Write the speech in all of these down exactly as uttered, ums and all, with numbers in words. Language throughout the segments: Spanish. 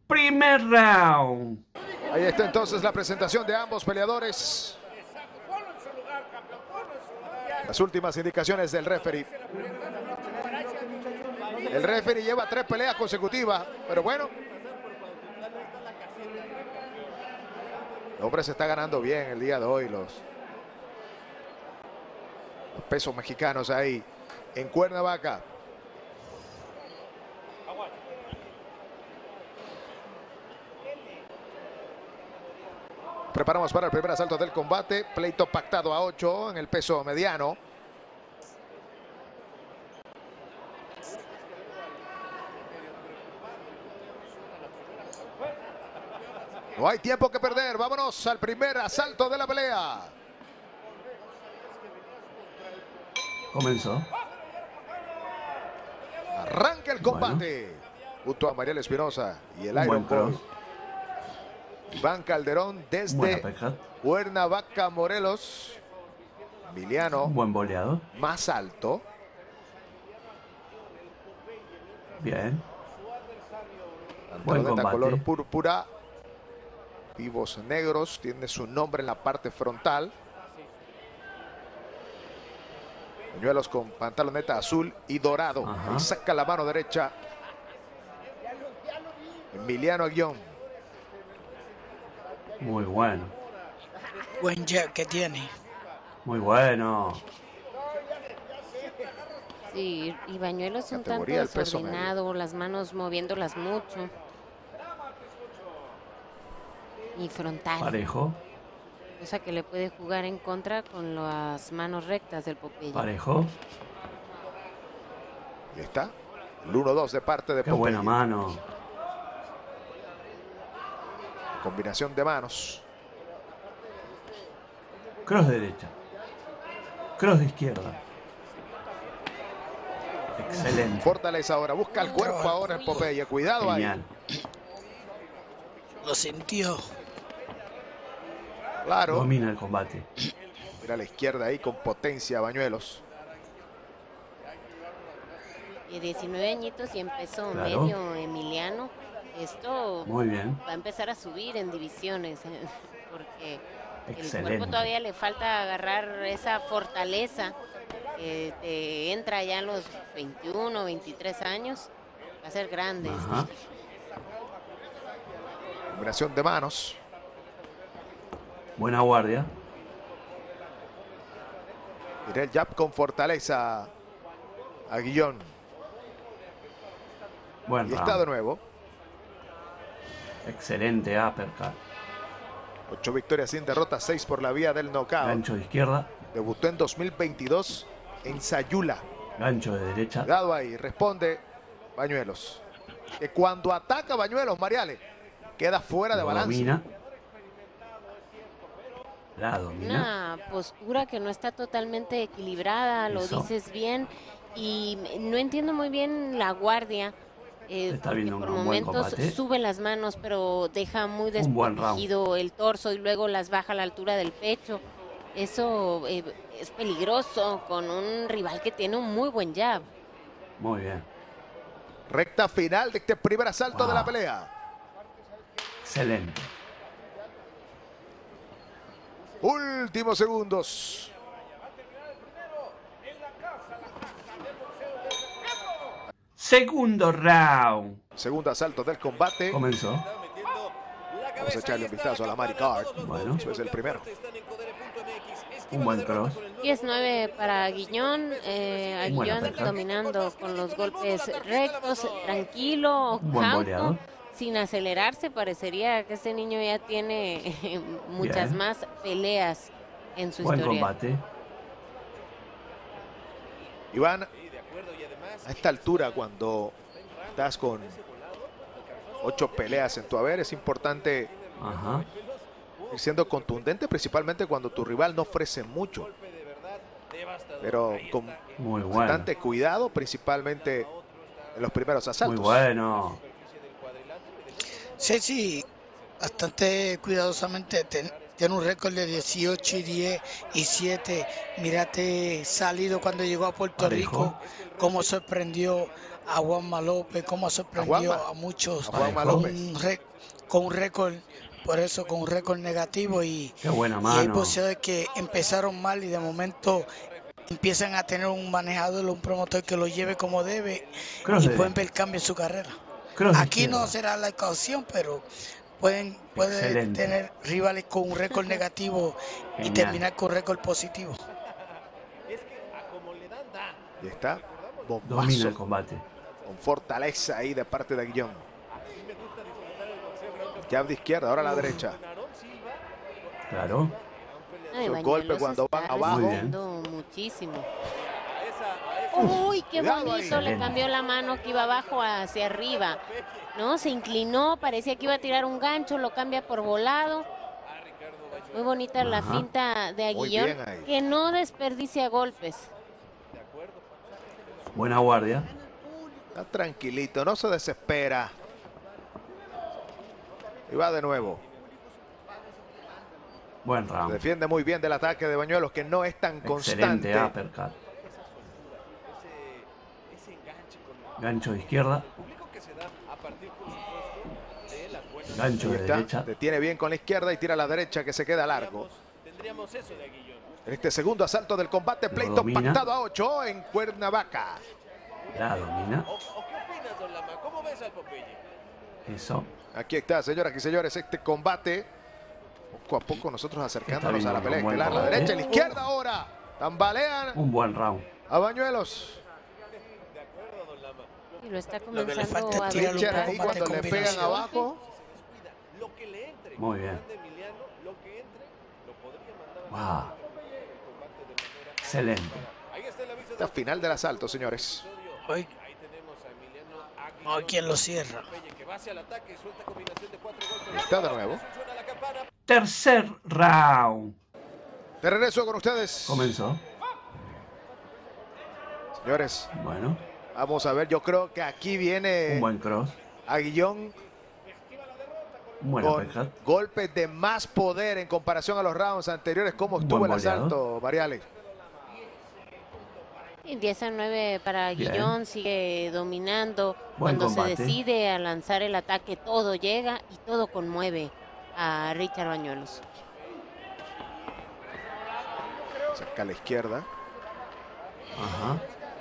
Primer round. Ahí está entonces la presentación de ambos peleadores. Las últimas indicaciones del referee. El referee lleva tres peleas consecutivas, pero bueno. El hombre se está ganando bien el día de hoy. Los, los pesos mexicanos ahí en Cuernavaca. Preparamos para el primer asalto del combate. Pleito pactado a ocho en el peso mediano. No hay tiempo que perder. Vámonos al primer asalto de la pelea. Comenzó. Arranca el combate. Bueno. Junto a Mariel Espinosa y el Un Iron buen Boy. Iván Calderón desde Cuernavaca, Morelos. Emiliano. Un buen boleado. Más alto. Bien. Buen combate. Color púrpura. Vivos negros. Tiene su nombre en la parte frontal. Pañuelos con pantaloneta azul y dorado. Ahí saca la mano derecha. Emiliano Aguillón. Muy bueno. Buen jab que tiene. Muy bueno. Sí, y Bañuelos un tanto desordenado, las manos moviéndolas mucho. Y frontal. Parejo. Cosa que le puede jugar en contra con las manos rectas del Popeye. Parejo. Y está. El uno dos de parte de Qué Popeye. buena mano. Combinación de manos. Cross derecha. Cross de izquierda. Excelente. Fortaleza ahora. Busca el cuerpo ahora en Popeye. Cuidado. Genial. Ahí. Lo sintió. Claro. Domina el combate. Mira a la izquierda ahí con potencia Bañuelos. Y diecinueve añitos y empezó claro. Medio Emiliano. Esto muy bien. Va a empezar a subir en divisiones. Porque excelente. El cuerpo todavía le falta agarrar esa fortaleza. Que te entra ya a los veintiuno, veintitrés años. Va a ser grande. Ajá. Este. Combinación de manos. Buena guardia. Mira el jab con fortaleza. Aguillón. Buen y round. Está de nuevo. Excelente uppercut. Ocho victorias sin derrotas, seis por la vía del knockout. Gancho de izquierda. Debutó en dos mil veintidós en Sayula. Gancho de derecha. Cuidado ahí, responde Bañuelos. Que cuando ataca Bañuelos, Mariale, queda fuera de Lo balance. Domina. La domina. Una postura que no está totalmente equilibrada, lo Eso. Dices bien. Y no entiendo muy bien la guardia. Eh, Está viendo por un momentos buen combate. Sube las manos, pero deja muy desprotegido el torso y luego las baja a la altura del pecho. Eso eh, es peligroso con un rival que tiene un muy buen jab. Muy bien. Recta final de este primer asalto wow. de la pelea. Excelente. Últimos segundos. Segundo round. Segundo asalto del combate. Comenzó. Vamos a echarle un vistazo a la Mari Card. Bueno. Eso es el primero. Un buen cross. diez nueve para Aguillón. Eh, Aguillón dominando con los golpes rectos, tranquilo, campo, sin acelerarse. Parecería que este niño ya tiene eh, muchas Bien. Más peleas en su buen historia. Buen combate. Iván, a esta altura, cuando estás con ocho peleas en tu haber, es importante Ajá. ir siendo contundente, principalmente cuando tu rival no ofrece mucho. Pero con Muy bueno. bastante cuidado, principalmente en los primeros asaltos. Muy bueno. Sí, sí, bastante cuidadosamente ten, tiene un récord de dieciocho y diez y siete. Mírate salido cuando llegó a Puerto Parejo. Rico, cómo sorprendió a Juanma López, cómo sorprendió ¿A Juanma? a muchos A Juanma con López. un, re- con un récord, por eso con un récord negativo. Y, Qué buena y hay mano. boxeadores que empezaron mal y de momento empiezan a tener un manejador, un promotor que lo lleve como debe Cross y de- pueden ver cambio en su carrera. cross de Aquí no izquierda. será la ocasión, pero pueden, pueden Excelente. tener rivales con un récord negativo y Genial. terminar con récord positivo. Y está Domina bombazo el combate. con fortaleza ahí de parte de Aguillón. Jab de izquierda, ahora a la derecha. Claro. Ay, Esos golpes Bañuelos cuando está van abajo. Muy bien. resistiendo muchísimo. Uy, qué Cuidado bonito, ahí. le cambió la mano que iba abajo hacia arriba. ¿No? Se inclinó, parecía que iba a tirar un gancho, lo cambia por volado. Muy bonita la Ajá. finta de Muy Aguillón, bien ahí. que no desperdicia golpes. Buena guardia. Está tranquilito, no se desespera. Y va de nuevo. Buen Se round. defiende muy bien del ataque de Bañuelos, que no es tan Excelente constante. uppercut. Gancho de izquierda. Gancho Ahí de está, derecha. detiene bien con la izquierda y tira a la derecha, que se queda largo. En este segundo asalto del combate, Lo pleito domina. pactado a ocho en Cuernavaca. La domina. Eso. Aquí está, señoras y señores, este combate. Poco a poco nosotros acercándonos Está a la bien, pelea un buen estelar. La combate. derecha y la izquierda ahora. Tambalean Un buen round. a Bañuelos. Y lo está Lo que le comenzando falta a es tirarle un Richard dominar. ahí poco más de cuando le pegan combinación. abajo. Muy bien. Wow. Excelente. Esta final del asalto, señores. Hoy, hoy quien lo cierra. Y está de nuevo. Tercer round. De regreso con ustedes. Comenzó. Señores, Bueno. vamos a ver. Yo creo que aquí viene Un buen cross. Aguillón Un buen con uppercut. golpes de más poder en comparación a los rounds anteriores. ¿Cómo Un estuvo el buen boleador. asalto, Mariale? Y diez a nueve para Bien. Aguillón, sigue dominando. Buen Cuando combate. se decide a lanzar el ataque, todo llega y todo conmueve a Richard Bañuelos. Saca a la izquierda. Ajá.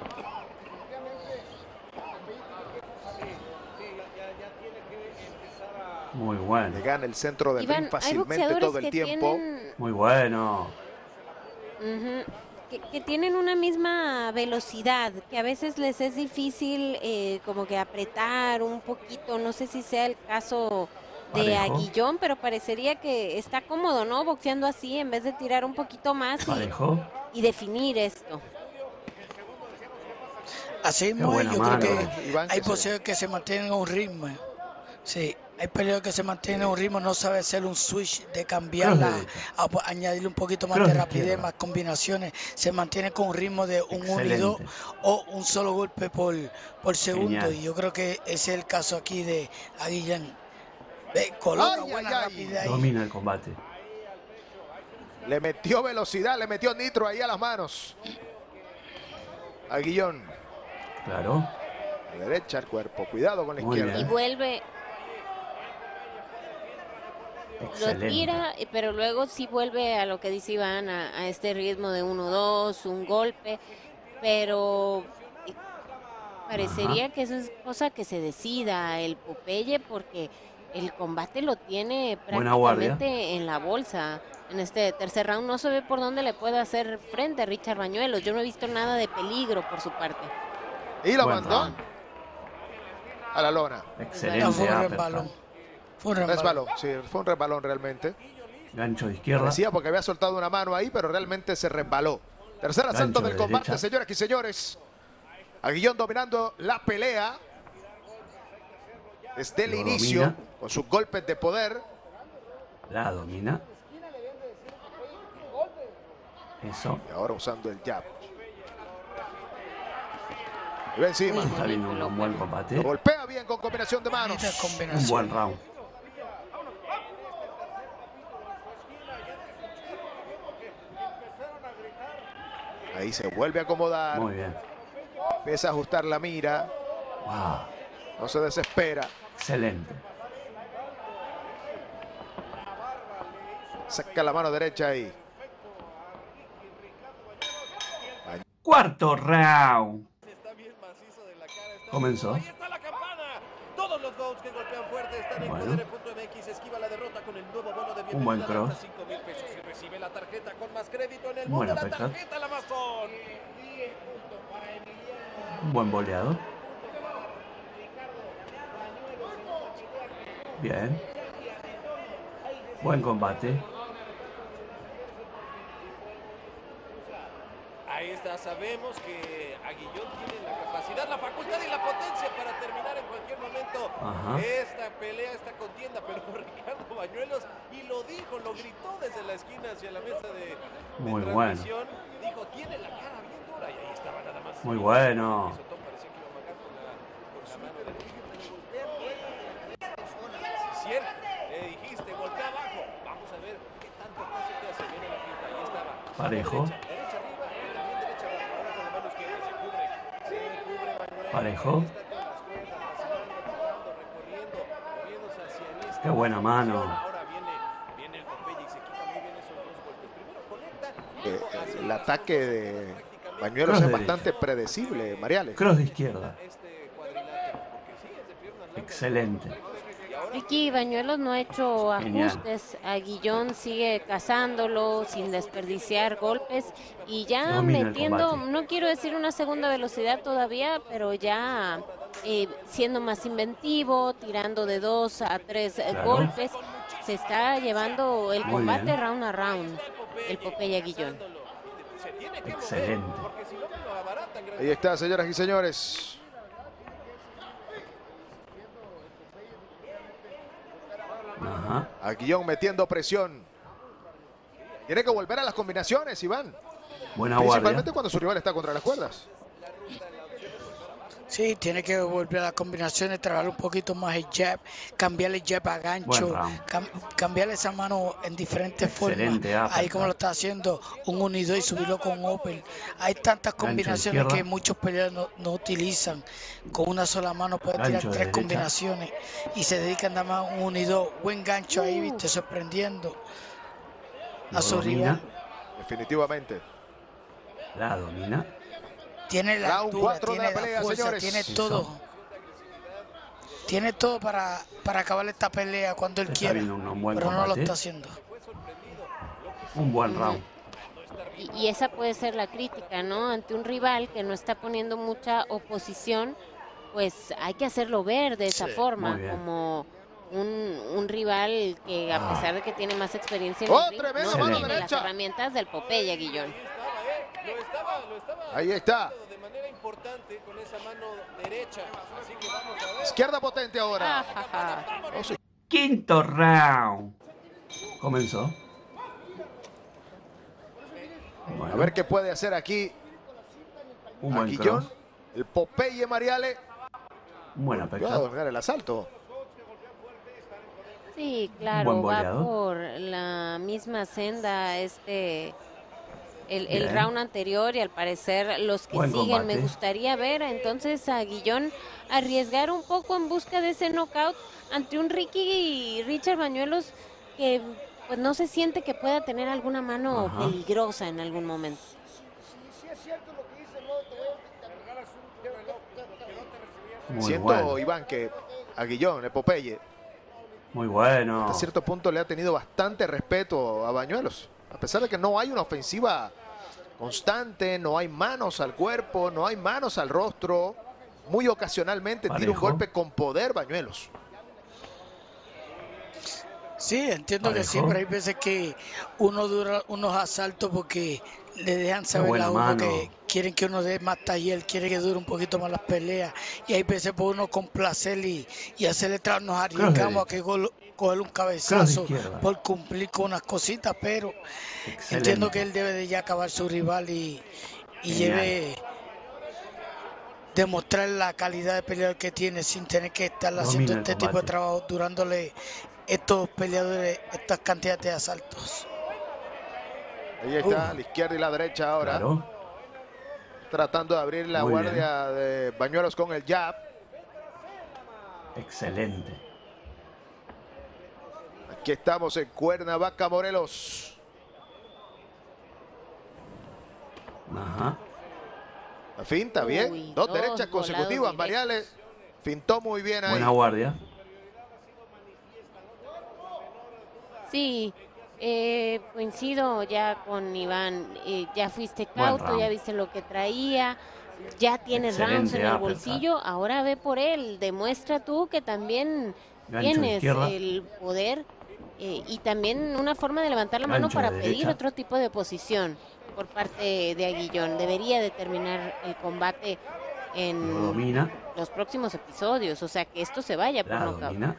Muy bueno. Le gana el centro del Iván, ring hay fácilmente boxeadores todo el que tiempo. tienen, Muy bueno. ujú, que, que tienen una misma velocidad, que a veces les es difícil eh, como que apretar un poquito. No sé si sea el caso de Parejo. Aguillón, pero parecería que está cómodo, ¿no? Boxeando así en vez de tirar un poquito más y, Parejo. y definir esto. Así Qué mismo, buena yo mano. creo que Iván, hay que se- boxeadores que se mantienen a un ritmo. Sí, hay peleadores que se mantienen a un ritmo, no sabe hacer un switch de cambiarla, Cross de a, po- añadirle un poquito más Cross de de rapidez, izquierda. más combinaciones. Se mantiene con un ritmo de un uno y dos Excelente. o un solo golpe por, por segundo. Genial. Y yo creo que ese es el caso aquí de Aguillán. Ve, coloca Ay, buena ay, ay. rapidez ahí. Domina el combate. Le metió velocidad, le metió nitro ahí a las manos. Aguillón. Claro. A la derecha el cuerpo. Cuidado con la Muy izquierda. Y bien. vuelve, lo Excelente. tira, eh, pero luego sí vuelve a lo que dice Iván, a, a este ritmo de uno dos, un golpe, pero eh, parecería que eso es cosa que se decida el Popeye, porque el combate lo tiene Buena guardia. prácticamente en la bolsa. En este tercer round no se ve por dónde le puede hacer frente a Richard Bañuelos. Yo no he visto nada de peligro por su parte. Y lo Buen mandó round. a la lona. No, Excelente fue un uppercut. resbalón. Fue un resbalón. Resbalón, sí, fue un resbalón realmente. Gancho de izquierda. Decía porque había soltado una mano ahí, pero realmente se resbaló. Tercer asalto Gancho del de combate, derecha. señoras y señores. Aguillón dominando la pelea desde el Lo inicio, domina. con sus golpes de poder. La domina. Eso. Y ahora usando el jab. Y va encima. Uy. Está viendo un buen combate. Lo golpea bien con combinación de manos. Bonita Un combinación. buen round. Ahí se vuelve a acomodar. Muy bien. Empieza a ajustar la mira. Wow. No se desespera. Excelente. Saca la mano derecha ahí. Cuarto round. Comenzó. Todos los gols que golpean fuerte están en Bueno. Poder punto M X. Esquiva la derrota con el nuevo bono de bienvenida. Un buen cross. hasta cinco mil pesos y recibe la tarjeta con más crédito en el Buena mundo. La pesca. tarjeta la Amazon. Un buen boleado. Bien. Buen combate. Ahí está, sabemos que Aguillón tiene la capacidad, la facultad y la potencia para terminar en cualquier momento Ajá. esta pelea, esta contienda, pero Ricardo Bañuelos, y lo dijo, lo gritó desde la esquina hacia la mesa de, de Muy transmisión, dijo, tiene la cara bien dura, y ahí estaba nada más. Muy bueno. Sotón parecía que iba a magar con la, con la mano derecha. Sí, cierto, le dijiste, golpea abajo, vamos a ver qué tanto caso te hace, viene la pinta, ahí estaba. Parejo. Derecha, derecha arriba, y también derecha abajo, ahora con la mano izquierda se cubre, se cubre Bañuelos. Parejo. Qué buena mano. Ahora viene, viene el Popeye y se quita muy bien esos dos golpes. Primero conecta. Eh, el ataque de Bañuelos Cross es de bastante predecible, Mariales. Cross de izquierda. Este cuadrilátero, porque sí, es de piernas largas. Excelente. Ricky Bañuelos no ha hecho Genial. ajustes. Aguillón sigue cazándolo sin desperdiciar golpes y ya Domina el metiendo, combate. no quiero decir una segunda velocidad todavía, pero ya eh, siendo más inventivo, tirando de dos a tres eh, Claro. golpes. Se está llevando el Muy combate bien. round a round, el Popeye Aguillón. Excelente. Ahí está, señoras y señores. Ajá. Aguillón metiendo presión. Tiene que volver a las combinaciones, Iván. Buena Principalmente guardia. cuando su rival está contra las cuerdas. Sí, tiene que volver a las combinaciones, trabajar un poquito más el jab, cambiarle el jab a gancho, Buen round. cam- cambiarle esa mano en diferentes formas. Excelente uppercut. Ahí como lo está haciendo, un unido y subirlo con open. Hay tantas Gancho de combinaciones izquierda. que muchos peleadores no, no utilizan. Con una sola mano pueden Gancho tirar de tres derecha. combinaciones y se dedican nada más a un unido. Buen gancho ahí, Uh. viste, sorprendiendo Lo a su domina. rival. Definitivamente. La domina. Tiene la Round altura, cuatro de tiene la la pelea, fuerza, señores. tiene Eso. todo. Tiene todo para, para acabar esta pelea cuando él Está quiera, viendo un buen pero no lo combate. está haciendo. Un buen round. Y, y esa puede ser la crítica, ¿no? Ante un rival que no está poniendo mucha oposición, pues hay que hacerlo ver de esa Sí, forma, muy bien. como un, un rival que a Ah. pesar de que tiene más experiencia en ¡Oh, el ring, tremenda no mano tiene las derecha! herramientas del Popeye Aguillón. Lo estaba, lo estaba Ahí está. de manera importante con esa mano derecha. Así que vamos a ver. Izquierda potente ahora. Ajaja. Quinto round. Comenzó. Bueno, A ver qué puede hacer aquí un buen Aguillón. cross. El Popeye Mariale. Buena Va a pesca. dominar el asalto. Sí, claro, buen va boleado. por la misma senda este el, el Bien. round anterior y al parecer los que Buen siguen me combate. gustaría ver entonces a Aguillón arriesgar un poco en busca de ese knockout ante un Ricky y Richard Bañuelos que pues no se siente que pueda tener alguna mano Ajá. peligrosa en algún momento. Muy Siento, bueno. Iván, que Aguillón, el Popeye, Muy bueno. hasta cierto punto le ha tenido bastante respeto a Bañuelos. A pesar de que no hay una ofensiva constante, no hay manos al cuerpo, no hay manos al rostro. Muy ocasionalmente tira un Parejo. golpe con poder Bañuelos. Sí, entiendo que Parejo. siempre hay veces que uno dura unos asaltos porque le dejan saber buena a uno mano. que quieren que uno dé más taller, quiere que dure un poquito más las peleas. Y hay veces por uno complacer y, y hacerle trabajo, nos arriesgamos a que gol- coger un cabezazo izquierda. por cumplir con unas cositas, pero Excelente. entiendo que él debe de ya acabar su rival y, y Genial. lleve demostrar la calidad de peleador que tiene sin tener que estar Domina haciendo el este tipo de combate. trabajo durándole estos peleadores estas cantidades de asaltos. Ahí está, la izquierda y la derecha ahora. Claro. tratando de abrir la Muy guardia bien. de Bañuelos con el jab. Excelente. Aquí estamos en Cuernavaca, Morelos. Ajá. La finta, bien. Uy, dos, dos derechas volados consecutivas. Mariale fintó muy bien ahí. Buena guardia. Sí, eh, coincido ya con Iván. Eh, ya fuiste Buen cauto, round. ya viste lo que traía, ya tienes Excelente rounds en el uppercut. bolsillo. Ahora ve por él. Demuestra tú que también Gancho tienes izquierda. el poder eh, y también una forma de levantar la mano Gancho para de pedir derecha. otro tipo de posición por parte de Aguillón. Debería de terminar el combate Lo en domina. los próximos episodios. O sea, que esto se vaya por La nocaut. domina.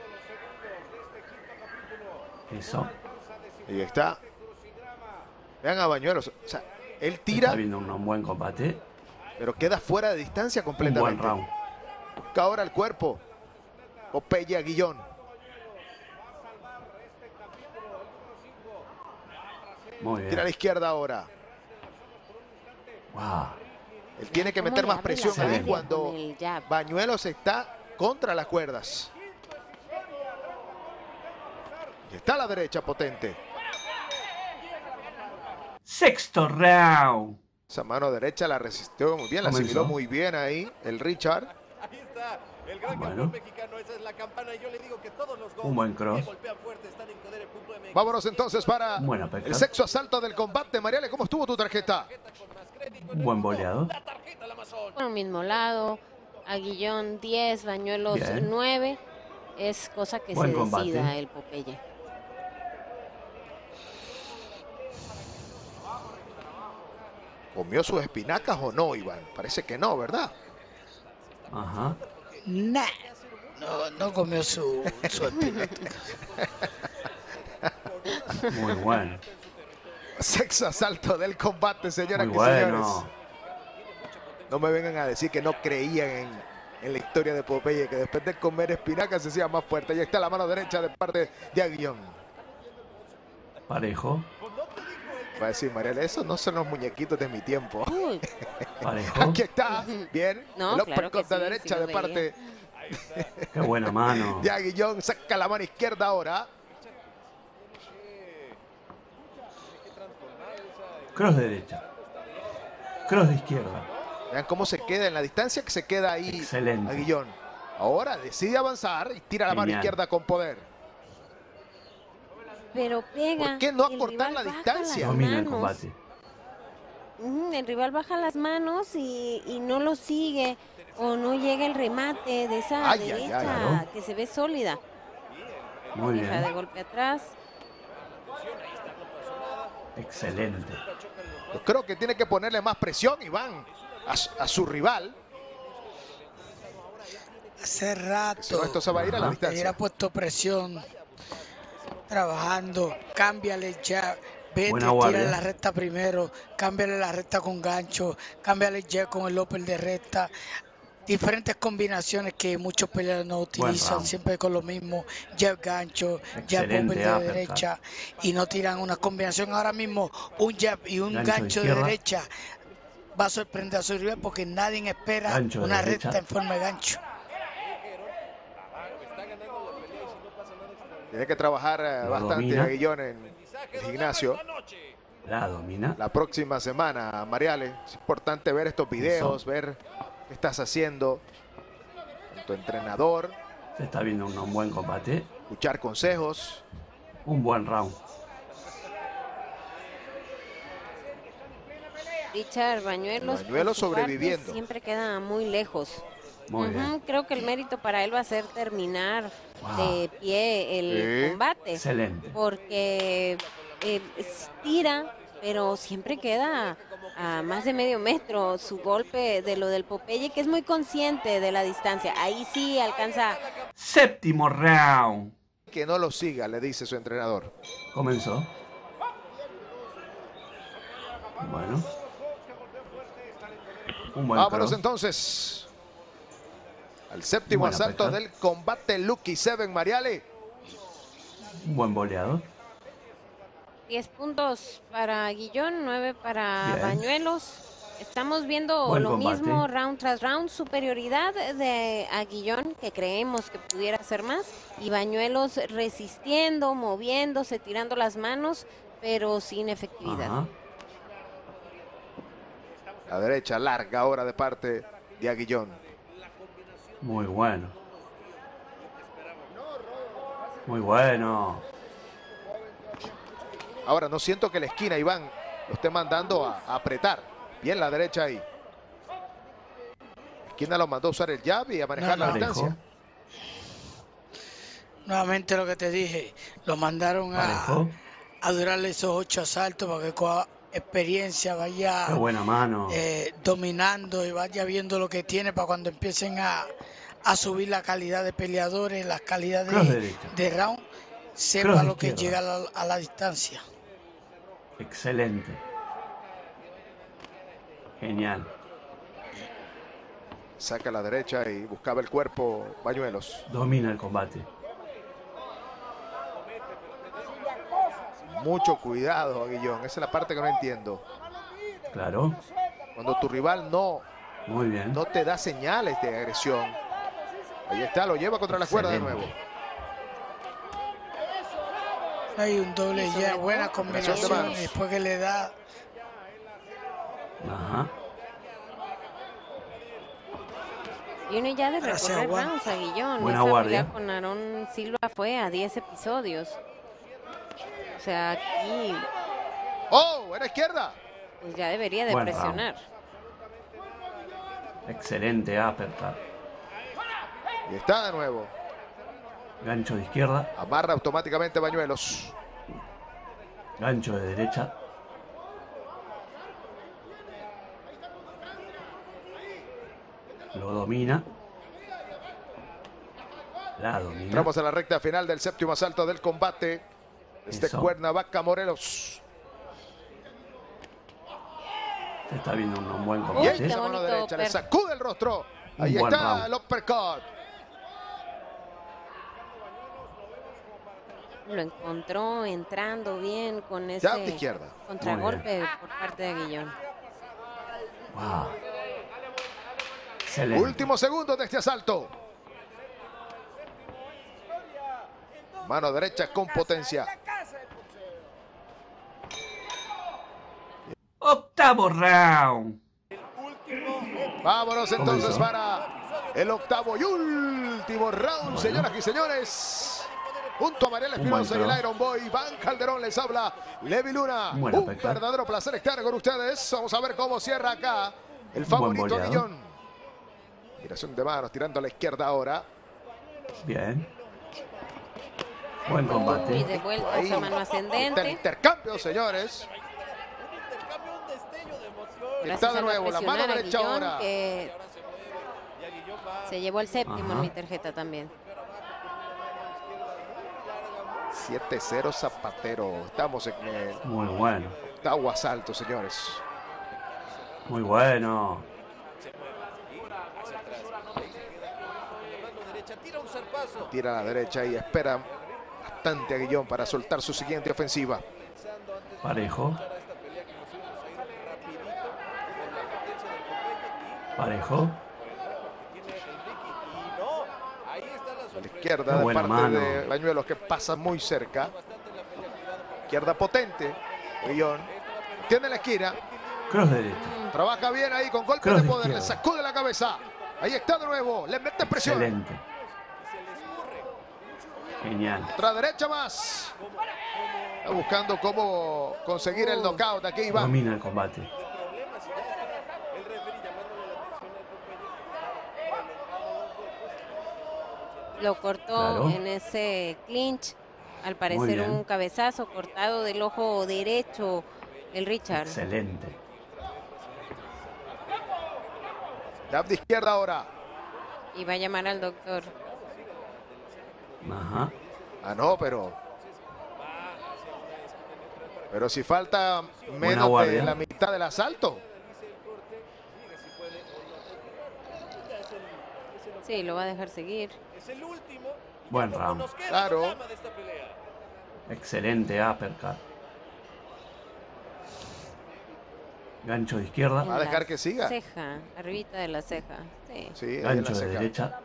Eso. Ahí está. Vean a Bañuelos. O sea, él Está tira, viendo un, un buen combate. pero queda fuera de distancia Un buen completamente. round. Busca ahora el cuerpo. Popeye Aguillón. Muy Tira a la bien. izquierda ahora. Wow. Él tiene que ¿Cómo meter le más abre la presión ahí guardia cuando con el jab? Bañuelos está contra las cuerdas. Y está a la derecha potente. Sexto round. Esa mano derecha la resistió muy bien, la Comenzó. asimiló muy bien ahí el Richard. Ahí está, el gran Bueno. campeón mexicano. Esa es la campana. Y yo le digo que todos los Un buen cross. que golpean fuerte están en codere punto m x. Vámonos entonces para Buena uppercut. el sexto asalto del combate. Mariale, ¿cómo estuvo tu tarjeta? Un buen boleado. La tarjeta al Amazon. Por el mismo lado, Aguillón diez, Bañuelos Bien. nueve. Es cosa que Buen se combate. decida el Popeye. ¿Comió sus espinacas o no, Iván? Parece que no, ¿verdad? Ajá. Nah. No, no comió su, su espinaca. Muy bueno. Sexto asalto del combate, señoras Muy y señores. bueno. No me vengan a decir que no creían en, en la historia de Popeye, que después de comer espinacas se hacía más fuerte. Ahí está la mano derecha de parte de Aguillón. Parejo. Va a decir, Mariale, esos no son los muñequitos de mi tiempo. Uy, Parejo. Aquí está, bien. No, el claro que uppercut de sí, derecha sí lo de parte Qué buena mano. de Aguillón. Saca la mano izquierda ahora. Cross de derecha. Cross de izquierda. Vean cómo se queda en la distancia que se queda ahí Excelente. Aguillón. Ahora decide avanzar y tira la mano Genial. izquierda con poder. pero pega. ¿Por qué no el acortar rival la baja distancia? las Domina el manos. combate. Ujú, el rival baja las manos y, y no lo sigue o no llega el remate de esa Ay, ay, ay, derecha claro. que se ve sólida. Muy Deja de bien. golpe atrás. Excelente. Yo creo que tiene que ponerle más presión, Iván, a, su- a su rival. Hace Si no, rato esto se va a ir a la Ajá. le distancia. hubiera puesto presión. Trabajando, cámbiale ya. Vete, Buena tira guardia. la recta primero, cámbiale la recta con gancho, cámbiale ya con el upper de recta. Diferentes combinaciones que muchos peleadores no utilizan, round. siempre con lo mismo, jab gancho, jab Excelente upper de uppercut. derecha y no tiran una combinación. Ahora mismo un jab y un Gancho de gancho de izquierda. derecha va a sorprender a su rival porque nadie espera Gancho de una derecha. recta en forma de gancho. Tiene que trabajar eh, Lo bastante domina. Aguillón en el gimnasio. La domina. La próxima semana, Mariale, es importante ver estos videos, ver qué estás haciendo con tu entrenador, Se está viendo un, un buen combate. escuchar consejos. Un buen round. Richard Bañuelos, Bañuelos por su parte, sobreviviendo. siempre queda muy lejos. Muy Ujú, bien. creo que el mérito para él va a ser terminar Wow. de pie el Sí. combate. Excelente. Porque eh, es- tira, pero siempre queda a más de medio metro su golpe de lo del Popeye, que es muy consciente de la distancia. Ahí sí alcanza. Séptimo round. Que no lo siga, le dice su entrenador. Comenzó. Bueno. Un buen Vámonos cross. entonces al séptimo Buena asalto pesca. del combate Lucky Seven, Mariale. Un buen boleado. diez puntos para Guillón, nueve para Bien. Bañuelos. Estamos viendo Buen lo combate. mismo round tras round, superioridad de Aguillón, que creemos que pudiera hacer más, y Bañuelos resistiendo, moviéndose, tirando las manos, pero sin efectividad. Ajá. La derecha larga ahora de parte de Aguillón. Muy bueno. Muy bueno. Ahora no siento que la esquina, Iván, lo esté mandando a, a apretar. Bien la derecha ahí. La esquina lo mandó a usar el jab y a manejar No, la no. distancia. Nuevamente lo que te dije, lo mandaron a, Parejo. a durarle esos ocho asaltos para que coja experiencia, vaya Qué buena mano. eh, dominando y vaya viendo lo que tiene para cuando empiecen a, a subir la calidad de peleadores, la calidad Cross de, derecho. de round, sepa Cross lo que izquierda. llega a la, a la distancia. Excelente. Genial. Saca la derecha y buscaba el cuerpo Bañuelos. Domina el combate. Mucho cuidado, Aguillón. Esa es la parte que no entiendo. Claro. Cuando tu rival no, Muy bien. no te da señales de agresión. Ahí está, lo lleva contra la cuerda de Excelente. nuevo. Hay un doble Eso ya, me buena gusta. combinación Manos. y después que le da Ajá. Viene ya de Gracias, recorrer Juan. rounds, Aguillón. Buena Esa guardia. pelea con Aarón Silva fue a diez episodios. O sea, aquí ¡Oh! ¡En la izquierda! pues ya debería de Buen presionar. Excelente uppercut. Y está de nuevo. Gancho de izquierda. Amarra automáticamente Bañuelos. Gancho de derecha. Lo domina. La domina. Entramos a la recta final del séptimo asalto del combate. Este Eso. Cuernavaca, Morelos. Se está viendo un buen Y combate. ahí qué esa mano bonito derecha, le per- sacude el rostro. Ahí Un buen está round. el uppercut. Lo encontró entrando bien con Jab de ese izquierda. contragolpe por parte de Aguillón. Wow. Excelente. Últimos segundos de este asalto. Mano derecha con potencia. Octavo round. Vámonos entonces Comenzó. para el octavo y último round, Bueno. señoras y señores. Junto a Mariela Un buen Espinosa y el cross. Iron Boy, Iván Calderón les habla Levi Luna. Un buen Un uppercut. verdadero placer estar con ustedes. Vamos a ver cómo cierra acá el buen favorito boleado. Aguillón. Giración de manos, tirando a la izquierda ahora. Bien. Buen Y combate. de vuelta Ahí. esa mano Está el ascendente. intercambio, señores. Intercambio, un destello de emoción. Está Gracias de a no nuevo, la mano presionar a derecha Aguillón, ahora. que Ahora se mueve y Aguillón va se llevó el séptimo Ajá. en mi tarjeta también. siete cero Zapatero. Estamos en el Muy bueno. octavo asalto, señores. Muy bueno. hacia atrás. Ahí se queda con la mano derecha, tira un zarpazo. Tira a la derecha y espera bastante a Aguillón para soltar su siguiente ofensiva. Pensando antes de Parejo. empezar a esta pelea que nos íbamos a ir rapidito por la potencia del Popeye Parejo. y por el récord que tiene el Ricky. Y no, ahí está la A la sorpresa. izquierda Qué de buena parte mano. de Bañuelos, que pasa muy cerca. Bastante en la pelea, cuidado porque Izquierda potente. Aguillón tiene la esquina. Cross derecha. Trabaja bien ahí con golpe Cross de de poder. Le izquierda. sacude la cabeza. Ahí está de nuevo. Le mete presión. Excelente. se le escurre. Genial. Otra derecha más. Está buscando cómo conseguir el knockout aquí, Iván. Domina el combate. Problemas y ya está el referee llamándole la atención al Popeye. Prolongando los golpes. Lo cortó Claro. en ese clinch. Al parecer bien. un cabezazo cortado del ojo derecho el Richard. Excelente. Jab de izquierda ahora. Y va a llamar al doctor. Ajá. Ah, no, pero. Pero si falta menos de guardia. la mitad del asalto. Sí, lo va a dejar seguir. Es el último. Buen round. Nos queda Claro. el programa de esta pelea. Excelente uppercut. Gancho de izquierda. Va a dejar que siga. Ceja, arribita de la ceja. Sí. Sí, gancho de derecha.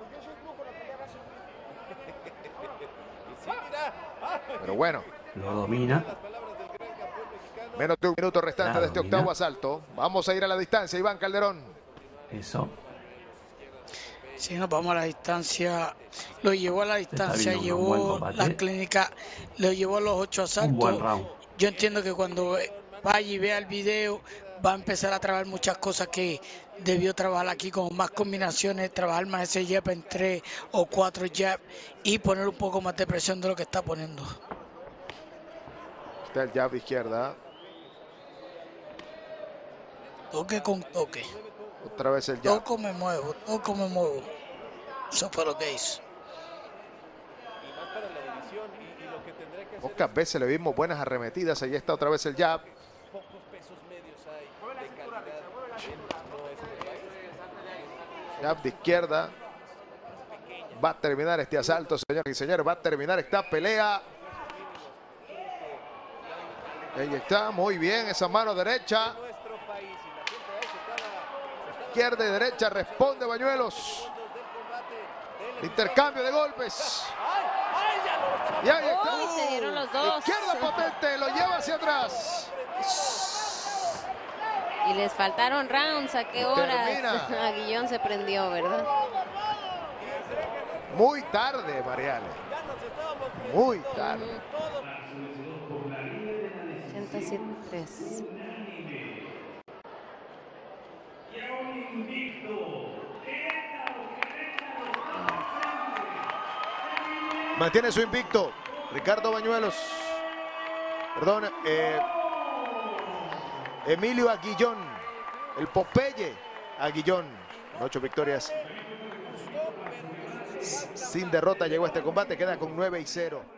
Pero bueno. Lo domina. Menos de un minuto restante La de este domina. octavo asalto. Vamos a ir a la distancia, Iván Calderón. Eso. Si nos vamos a la distancia, lo llevó a la distancia, viendo un llevó buen combate. la clínica, lo llevó a los ocho asaltos. Un buen round. Yo entiendo que cuando vaya y vea el video va a empezar a trabajar muchas cosas que debió trabajar aquí, con más combinaciones, trabajar más ese jab en tres o cuatro jab y poner un poco más de presión de lo que está poniendo. Está el jab de izquierda. Toque con toque. Otra vez el jab. Toco me muevo, toco me muevo. Eso fue lo que hizo. Pocas veces le vimos buenas arremetidas. Ahí está otra vez el jab. Jab de izquierda. Va a terminar este asalto, señores y señores. Va a terminar esta pelea. Ahí está, muy bien, esa mano derecha. Izquierda y derecha, responde Bañuelos. Intercambio de golpes. Y ahí está. Uy, se dieron los dos. Izquierda potente, lo lleva hacia atrás. Y les faltaron rounds. ¿A qué horas? Termina. A Guillón se prendió, ¿verdad? Muy tarde, Mariale. Muy tarde. ochenta y siete tres. Mantiene su invicto Ricardo Bañuelos. Perdón, eh, Emilio Aguillón. El Popeye Aguillón. Con ocho victorias. Sin derrota llegó a este combate. Queda con nueve y cero.